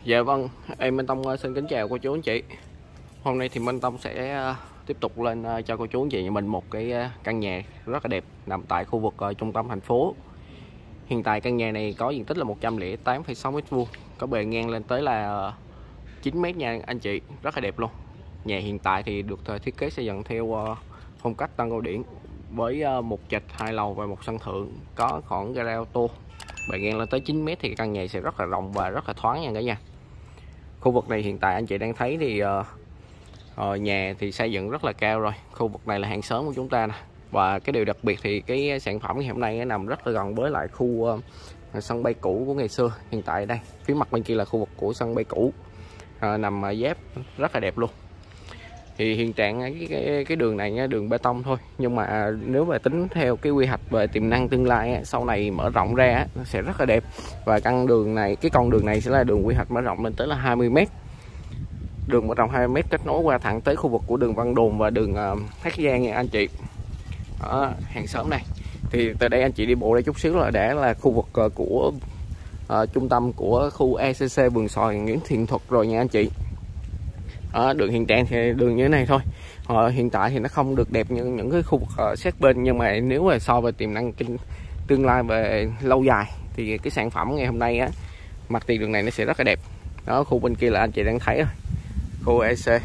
Dạ vâng, em Minh Tông xin kính chào cô chú anh chị. Hôm nay thì Minh Tông sẽ tiếp tục lên cho cô chú anh chị nhà mình một cái căn nhà rất là đẹp nằm tại khu vực trung tâm thành phố. Hiện tại căn nhà này có diện tích là 108,6 m², có bề ngang lên tới là 9 m nha anh chị, rất là đẹp luôn. Nhà hiện tại thì được thiết kế xây dựng theo phong cách Tân Cổ điển với một trệt 2 lầu và một sân thượng, có khoảng gara ô tô. Bề ngang lên tới 9 m thì căn nhà sẽ rất là rộng và rất là thoáng nha cả nhà. Khu vực này hiện tại anh chị đang thấy thì nhà thì xây dựng rất là cao rồi. Khu vực này là hàng xóm của chúng ta nè. Và cái điều đặc biệt thì cái sản phẩm ngày hôm nay nó nằm rất là gần với lại khu sân bay cũ của ngày xưa. Hiện tại đây, phía mặt bên kia là khu vực của sân bay cũ, nằm giáp rất là đẹp luôn. Thì hiện trạng cái đường này đường bê tông thôi, nhưng mà nếu mà tính theo cái quy hoạch về tiềm năng tương lai sau này mở rộng ra nó sẽ rất là đẹp. Và căn đường này, cái con đường này sẽ là đường quy hoạch mở rộng lên tới là 20 m. Đường mở rộng 20 m kết nối qua thẳng tới khu vực của đường Văn Đồn và đường Thác Giang nha anh chị. Ở hàng xóm này thì từ đây anh chị đi bộ đây chút xíu là đã là khu vực của trung tâm của khu ECC Vườn Xoài Nguyễn Thiện Thuật rồi nha anh chị. Đường hiện trạng thì đường như thế này thôi. Hiện tại thì nó không được đẹp như những cái khu vực sát bên, nhưng mà nếu mà so về tiềm năng tương lai về lâu dài thì cái sản phẩm ngày hôm nay mặt tiền đường này nó sẽ rất là đẹp. Đó, khu bên kia là anh chị đang thấy rồi, khu EC.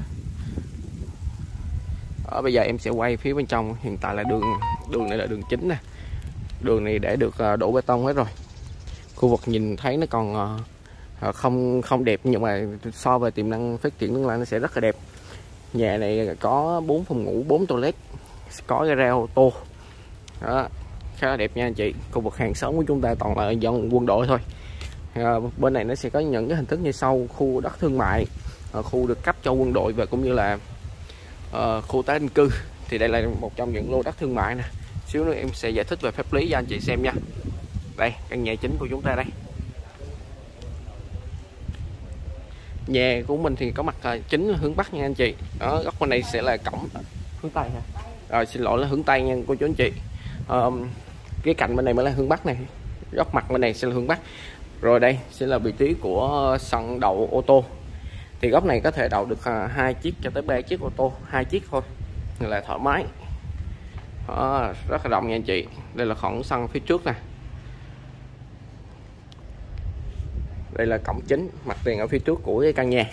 Bây giờ em sẽ quay phía bên trong. Hiện tại là đường này là đường chính nè, đường này đã được đổ bê tông hết rồi. Khu vực nhìn thấy nó còn không đẹp, nhưng mà so về tiềm năng phát triển tương lai nó sẽ rất là đẹp. Nhà này có 4 phòng ngủ, 4 toilet, có gara ô tô. Đó, khá là đẹp nha anh chị. Khu vực hàng xóm của chúng ta toàn là dân quân đội thôi. Bên này nó sẽ có những cái hình thức như sau: khu đất thương mại, khu được cấp cho quân đội, và cũng như là khu tái định cư. Thì đây là một trong những lô đất thương mại nè. Xíu nữa em sẽ giải thích về pháp lý cho anh chị xem nha. Đây, căn nhà chính của chúng ta đây. Nhà của mình thì có mặt chính là hướng Bắc nha anh chị. Đó, góc bên này sẽ là cổng hướng Tây ha. Rồi, xin lỗi là hướng Tây nha cô chú anh chị. Cái cạnh bên này mới là hướng Bắc này, góc mặt bên này sẽ là hướng Bắc. Rồi đây sẽ là vị trí của sân đậu ô tô. Thì góc này có thể đậu được 2 chiếc cho tới 3 chiếc ô tô, 2 chiếc thôi là thoải mái. Rất là rộng nha anh chị. Đây là khoảng sân phía trước nè. Đây là cổng chính, mặt tiền ở phía trước của cái căn nhà.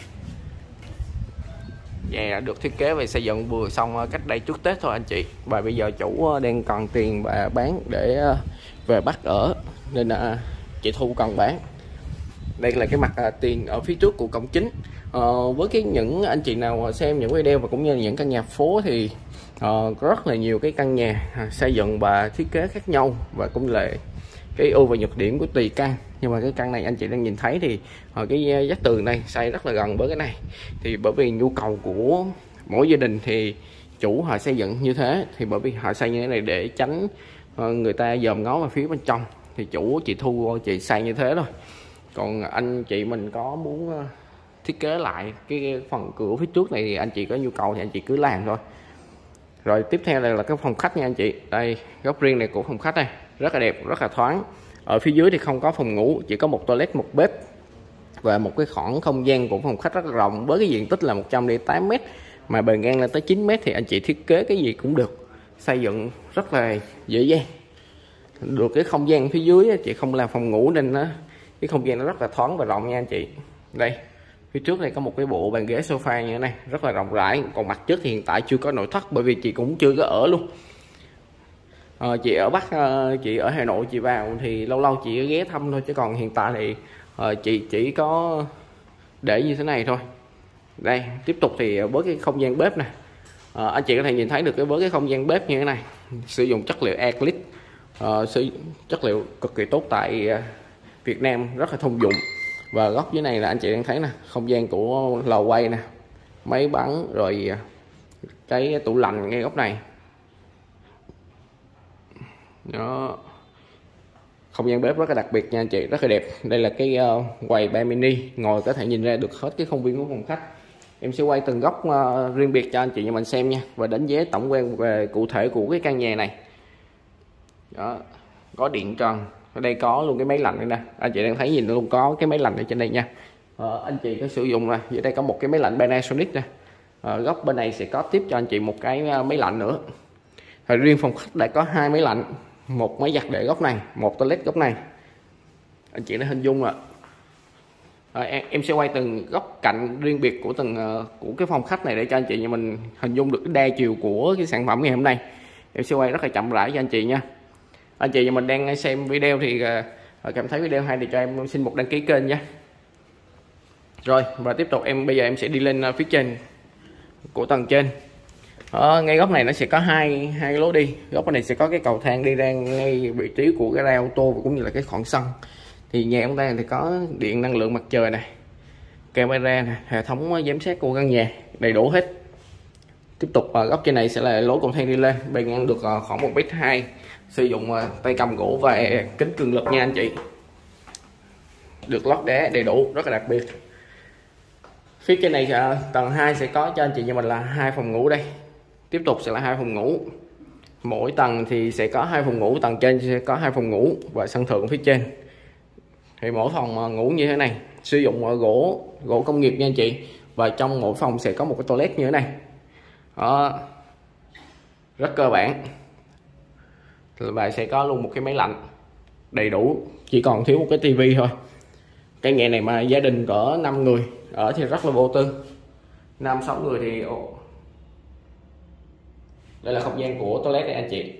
Nhà được thiết kế và xây dựng vừa xong cách đây trước Tết thôi anh chị. Và bây giờ chủ đang cần tiền và bán để về Bắc ở, nên là chị Thu cần bán. Đây là cái mặt tiền ở phía trước của cổng chính. Với những anh chị nào xem những video và cũng như những căn nhà phố thì có rất là nhiều cái căn nhà xây dựng và thiết kế khác nhau, và cũng là cái ưu và nhược điểm của tùy căn. Nhưng mà cái căn này anh chị đang nhìn thấy thì cái vách tường này xây rất là gần với cái này, thì bởi vì nhu cầu của mỗi gia đình thì chủ họ xây dựng như thế. Thì bởi vì họ xây như thế này để tránh người ta dòm ngó vào phía bên trong, thì chủ chị Thu chị xây như thế thôi. Còn anh chị mình có muốn thiết kế lại cái phần cửa phía trước này thì anh chị có nhu cầu thì anh chị cứ làm thôi. Rồi tiếp theo đây là cái phòng khách nha anh chị. Đây, góc riêng này của phòng khách này rất là đẹp, rất là thoáng. Ở phía dưới thì không có phòng ngủ, chỉ có một toilet, một bếp và một cái khoảng không gian của phòng khách rất là rộng. Với cái diện tích là 108 m mà bề ngang lên tới 9 m thì anh chị thiết kế cái gì cũng được, xây dựng rất là dễ dàng. Được cái không gian phía dưới chị không làm phòng ngủ nên cái không gian nó rất là thoáng và rộng nha anh chị. Đây, phía trước này có một cái bộ bàn ghế sofa như thế này, rất là rộng rãi. Còn mặt trước thì hiện tại chưa có nội thất, bởi vì chị cũng chưa có ở luôn. Chị ở Bắc, chị ở Hà Nội chị vào thì lâu lâu chị ghé thăm thôi, chứ còn hiện tại thì chị chỉ có để như thế này thôi. Đây, tiếp tục thì với cái không gian bếp này, anh chị có thể nhìn thấy được với cái không gian bếp như thế này, sử dụng chất liệu acrylic, chất liệu cực kỳ tốt tại Việt Nam, rất là thông dụng. Và góc dưới này là anh chị đang thấy nè, không gian của lò quay nè, máy bắn, rồi cái tủ lạnh ngay góc này. Đó, không gian bếp rất là đặc biệt nha anh chị, rất là đẹp. Đây là cái quầy bar mini, ngồi có thể nhìn ra được hết cái công viên của phòng khách. Em sẽ quay từng góc riêng biệt cho anh chị nhà mình xem nha, và đánh giá tổng quan về cụ thể của cái căn nhà này. Đó, có điện trần, ở đây có luôn cái máy lạnh đây nè, anh chị đang thấy nhìn luôn có cái máy lạnh ở trên đây nha. Anh chị có sử dụng là dưới đây có một cái máy lạnh Panasonic nè. Góc bên này sẽ có tiếp cho anh chị một cái máy lạnh nữa. Riêng phòng khách đã có 2 máy lạnh, một máy giặt để góc này, một toilet góc này. Anh chị đã hình dung rồi. Em sẽ quay từng góc cạnh riêng biệt của của cái phòng khách này để cho anh chị nhà mình hình dung được cái đa chiều của cái sản phẩm ngày hôm nay. Em sẽ quay rất là chậm rãi cho anh chị nha. Anh chị nhà mình đang xem video thì cảm thấy video hay thì cho em xin một đăng ký kênh nhé. Rồi và tiếp tục bây giờ em sẽ đi lên phía trên của tầng trên. Ngay góc này nó sẽ có hai lối đi. Góc này sẽ có cái cầu thang đi ra ngay vị trí của cái ra ô tô và cũng như là cái khoảng sân. Thì nhà ông ta thì có điện năng lượng mặt trời này, camera này, hệ thống giám sát của căn nhà đầy đủ hết. Tiếp tục góc trên này sẽ là lối cầu thang đi lên, bề ngang được khoảng 1m2, sử dụng tay cầm gỗ và kính cường lực nha anh chị, được lót đá đầy đủ, rất là đặc biệt. Phía trên này tầng 2 sẽ có cho anh chị như mình là 2 phòng ngủ đây. Tiếp tục sẽ là 2 phòng ngủ, mỗi tầng thì sẽ có 2 phòng ngủ, tầng trên sẽ có 2 phòng ngủ và sân thượng phía trên. Thì mỗi phòng ngủ như thế này sử dụng gỗ công nghiệp nha anh chị, và trong mỗi phòng sẽ có một cái toilet như thế này. Rất cơ bản, và sẽ có luôn một cái máy lạnh đầy đủ, chỉ còn thiếu một cái tivi thôi. Cái nhà này mà gia đình cỡ 5 người ở thì rất là vô tư, 5-6 người thì đây là không gian của toilet đây anh chị.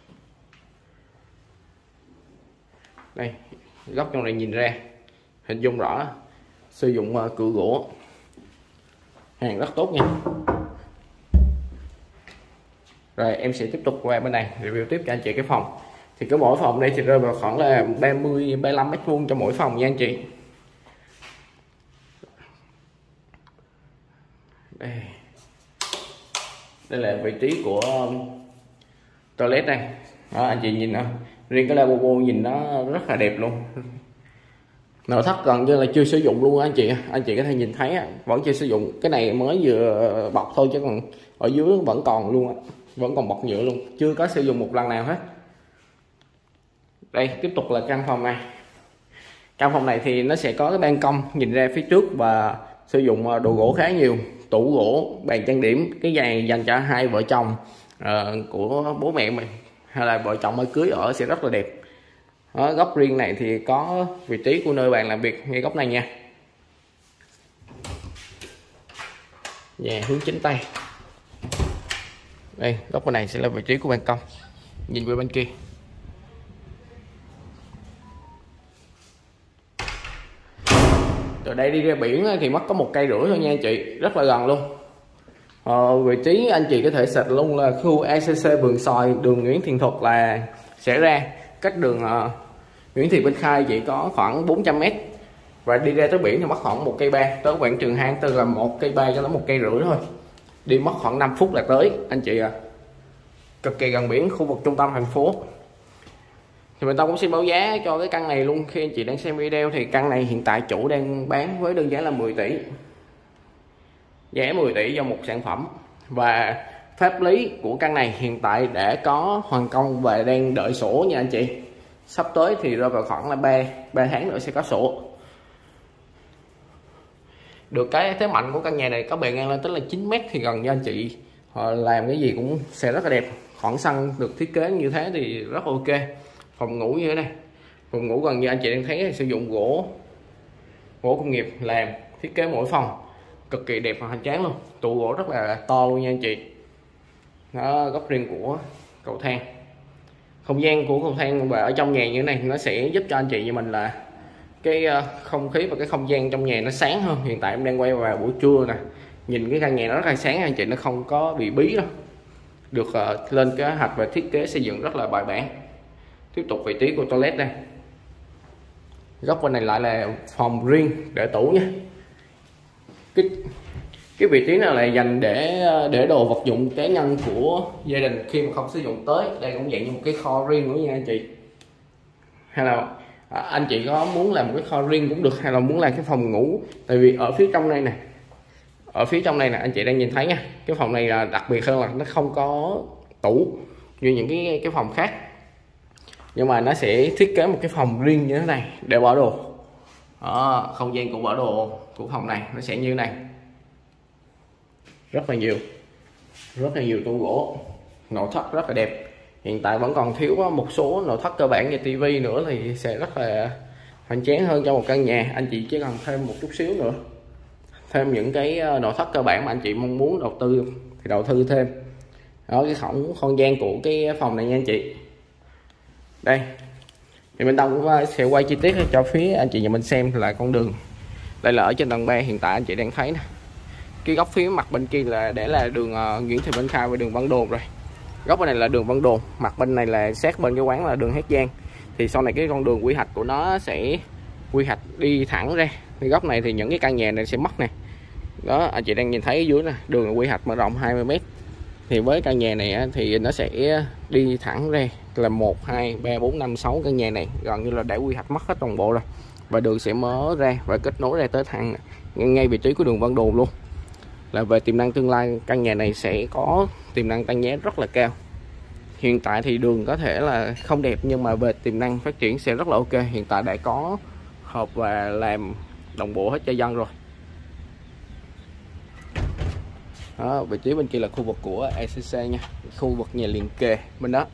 Đây, góc trong này nhìn ra hình dung rõ, sử dụng cửa gỗ, hàng rất tốt nha. Rồi em sẽ tiếp tục qua bên này review tiếp cho anh chị cái phòng. Thì cái mỗi phòng đây thì rơi vào khoảng là 30-35 m² cho mỗi phòng nha anh chị. Đây là vị trí của toilet đây. Anh chị nhìn không? Riêng cái lavabo nhìn nó rất là đẹp luôn. Nội thất gần như là chưa sử dụng luôn anh chị. Anh chị có thể nhìn thấy vẫn chưa sử dụng. Cái này mới vừa bọc thôi chứ còn ở dưới vẫn còn luôn, vẫn còn bọc nhựa luôn, chưa có sử dụng một lần nào hết. Đây tiếp tục là căn phòng này. Căn phòng này thì nó sẽ có cái ban công nhìn ra phía trước và sử dụng đồ gỗ khá nhiều, tủ gỗ, bàn trang điểm, cái này dành cho 2 vợ chồng của bố mẹ mình hay là vợ chồng mới cưới ở sẽ rất là đẹp. Góc riêng này thì có vị trí của nơi bạn làm việc ngay góc này nha. Nhà hướng chính tây. Đây góc bên này sẽ là vị trí của ban công, nhìn về bên kia. Từ đây đi ra biển thì mất có 1,5 cây thôi nha anh chị, rất là gần luôn. Vị trí anh chị có thể search luôn là khu ACC Vườn Xoài, đường Nguyễn Thiện Thuật là sẽ ra, cách đường Nguyễn Thị Minh Khai chỉ có khoảng 400 m, và đi ra tới biển thì mất khoảng 1,3 cây, tới quảng Trường Hang từ là 1,3 cây cho tới 1,5 cây thôi, đi mất khoảng 5 phút là tới anh chị à. Cực kỳ gần biển, khu vực trung tâm thành phố. Thì mình cũng xin báo giá cho cái căn này luôn. Khi anh chị đang xem video thì căn này hiện tại chủ đang bán với đơn giá là 10 tỷ, giá 10 tỷ cho một sản phẩm. Và pháp lý của căn này hiện tại đã có hoàn công và đang đợi sổ nha anh chị. Sắp tới thì rơi vào khoảng là 3 tháng nữa sẽ có sổ. Được cái thế mạnh của căn nhà này có bề ngang lên tới là 9 m thì gần như anh chị làm cái gì cũng sẽ rất là đẹp. Khoảng sân được thiết kế như thế thì rất ok. Phòng ngủ như thế này, phòng ngủ gần như anh chị đang thấy sử dụng gỗ công nghiệp làm, thiết kế mỗi phòng cực kỳ đẹp và hoành tráng luôn. Tủ gỗ rất là to luôn nha anh chị. Đó, góc riêng của cầu thang, không gian của cầu thang và ở trong nhà như thế này nó sẽ giúp cho anh chị như mình là cái không khí và cái không gian trong nhà nó sáng hơn. Hiện tại em đang quay vào buổi trưa nè, nhìn cái căn nhà nó rất là sáng anh chị, nó không có bị bí đâu, được lên kế hoạch và thiết kế xây dựng rất là bài bản. Tiếp tục vị trí của toilet đây, góc bên này lại là phòng riêng để tủ nha. Cái vị trí này là dành để đồ vật dụng cá nhân của gia đình khi mà không sử dụng tới. Đây cũng dạng như một cái kho riêng nữa nha anh chị. Hay là anh chị có muốn làm một cái kho riêng cũng được, hay là muốn làm cái phòng ngủ. Tại vì ở phía trong đây nè, ở phía trong đây nè anh chị đang nhìn thấy nha, cái phòng này là đặc biệt hơn là nó không có tủ như những cái phòng khác, nhưng mà nó sẽ thiết kế một cái phòng riêng như thế này để bỏ đồ. Đó, không gian của bản đồ của phòng này nó sẽ như này, rất là nhiều tủ gỗ, nội thất rất là đẹp. Hiện tại vẫn còn thiếu một số nội thất cơ bản như tivi nữa thì sẽ rất là hoành tráng hơn cho một căn nhà. Anh chị chỉ cần thêm một chút xíu nữa, thêm những cái nội thất cơ bản mà anh chị mong muốn đầu tư thì đầu tư thêm. Đó, cái không gian của cái phòng này nha anh chị. Đây thì bên Tông cũng sẽ quay chi tiết cho phía anh chị nhà mình xem là con đường. Đây là ở trên tầng 3, hiện tại anh chị đang thấy nè, cái góc phía mặt bên kia là để là đường Nguyễn Thị Minh Khai và đường Văn Đồn rồi. Góc bên này là đường Văn Đồn, mặt bên này là sát bên cái quán là đường Hét Giang. Thì sau này cái con đường quy hoạch của nó sẽ quy hoạch đi thẳng ra. Thì góc này thì những cái căn nhà này sẽ mất nè. Đó, anh chị đang nhìn thấy ở dưới nè, đường quy hoạch mở rộng 20 m. Thì với căn nhà này thì nó sẽ đi thẳng ra là 1, 2, 3, 4, 5, 6 căn nhà này gần như là đã quy hoạch mất hết toàn bộ rồi. Và đường sẽ mở ra và kết nối ra tới thẳng ngay vị trí của đường Văn Đồn luôn. Là về tiềm năng tương lai căn nhà này sẽ có tiềm năng tăng giá rất là cao. Hiện tại thì đường có thể là không đẹp nhưng mà về tiềm năng phát triển sẽ rất là ok. Hiện tại đã có họp và làm đồng bộ hết cho dân rồi. Đó, vị trí bên kia là khu vực của ECC nha, khu vực nhà liền kề bên đó.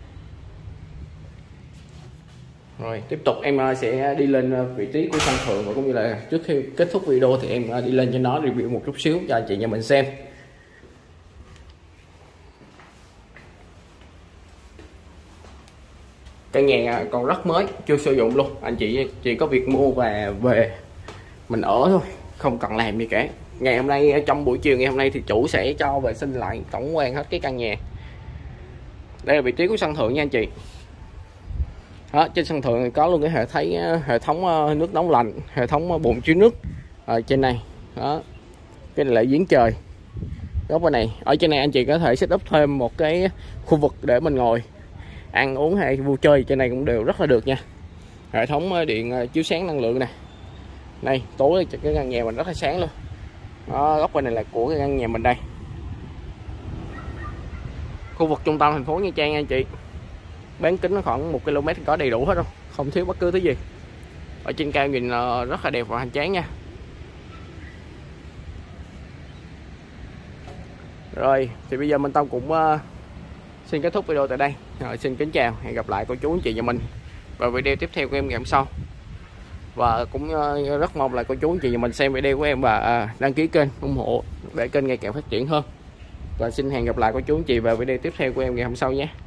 Rồi tiếp tục em sẽ đi lên vị trí của sân thượng, và cũng như là trước khi kết thúc video thì em đi lên cho nó review một chút xíu cho anh chị nhà mình xem. Căn nhà còn rất mới, chưa sử dụng luôn, anh chị chỉ có việc mua và về mình ở thôi, không cần làm gì cả. Ngày hôm nay, trong buổi chiều ngày hôm nay thì chủ sẽ cho vệ sinh lại tổng quan hết cái căn nhà. Đây là vị trí của sân thượng nha anh chị. Đó, trên sân thượng thì có luôn cái hệ thống nước nóng lạnh, hệ thống bồn chứa nước ở trên này. Đó, cái này là giếng trời. Góc bên này, ở trên này anh chị có thể set up thêm một cái khu vực để mình ngồi ăn uống hay vui chơi, trên này cũng đều rất là được nha. Hệ thống điện chiếu sáng năng lượng này. Đây, tối cái căn nhà mình rất là sáng luôn. Đó, góc bên này là của cái căn nhà mình đây. Khu vực trung tâm thành phố Nha Trang nha anh chị. Bán kính nó khoảng 1 km có đầy đủ hết không, không thiếu bất cứ thứ gì. Ở trên cao nhìn rất là đẹp và hoành tráng nha. Rồi thì bây giờ Minh Tông cũng xin kết thúc video tại đây. Rồi, xin kính chào, hẹn gặp lại cô chú anh chị và mình vào video tiếp theo của em ngày hôm sau. Và cũng rất mong là cô chú anh chị và mình xem video của em và đăng ký kênh ủng hộ để kênh ngày càng phát triển hơn. Và xin hẹn gặp lại cô chú anh chị vào video tiếp theo của em ngày hôm sau nhé.